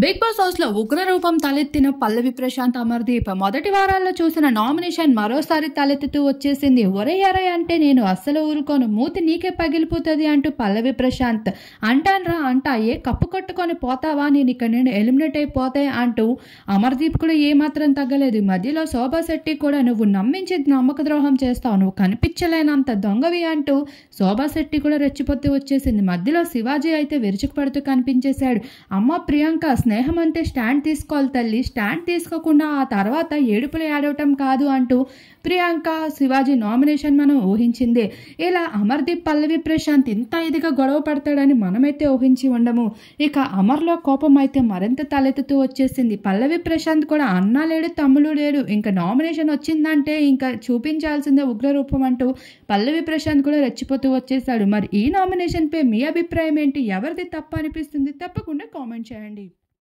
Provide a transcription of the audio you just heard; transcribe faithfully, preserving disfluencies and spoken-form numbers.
Big boss house లో ఉగ్ర రూపం తలెత్తిన పల్లవి ప్రశాంత్ అమర్దీప్ మొదటి వారాల్లో చూసిన నామినేషన్ మరోసారి తలెత్తుతూ వచ్చేసింది. ఒరే అరే అంటే నేను అస్సలు ఊరుకోను, మూతి నీకే పగిలిపోతుంది అంటూ పల్లవి ప్రశాంత్ అంటాన్రా అంటా ఏ కప్పు కట్టుకొని పోతావా, నేను ఇక్కడ నేను ఎలిమినేట్ అయిపోతే అంటూ అమర్దీప్ కూడా ఏమాత్రం తగ్గలేదు. మధ్యలో శోభా శెట్టి కూడా నువ్వు నమ్మించి నమ్మక ద్రోహం చేస్తావు, నువ్వు కనిపించలేనంత దొంగవి అంటూ శోభా శెట్టి కూడా రెచ్చిపోతూ వచ్చేసింది. మధ్యలో శివాజీ అయితే విరుచుకుపడుతూ కనిపించేశాడు. అమ్మ ప్రియాంక స్నేహం అంటే స్టాండ్ తీసుకోవాలి తల్లి, స్టాండ్ తీసుకోకుండా ఆ తర్వాత ఏడుపులు ఏడవటం కాదు అంటూ ప్రియాంక శివాజీ నామినేషన్ మనం ఊహించింది. ఇలా అమర్దీప్ పల్లవి ప్రశాంత్ ఇంత ఇదిగా గొడవ పడతాడని మనమైతే ఊహించి ఉండము. ఇక అమర్లో కోపం అయితే మరింత తలెత్తుతూ వచ్చేసింది. పల్లవి ప్రశాంత్ కూడా అన్న లేడు తమ్ముడు లేడు, ఇంకా నామినేషన్ వచ్చిందంటే ఇంకా చూపించాల్సిందే ఉగ్రరూపం అంటూ పల్లవి ప్రశాంత్ కూడా రెచ్చిపోతూ వచ్చేసాడు. మరి ఈ నామినేషన్ పై మీ అభిప్రాయం ఏంటి? ఎవరిది తప్పు అనిపిస్తుంది? తప్పకుండా కామెంట్ చేయండి.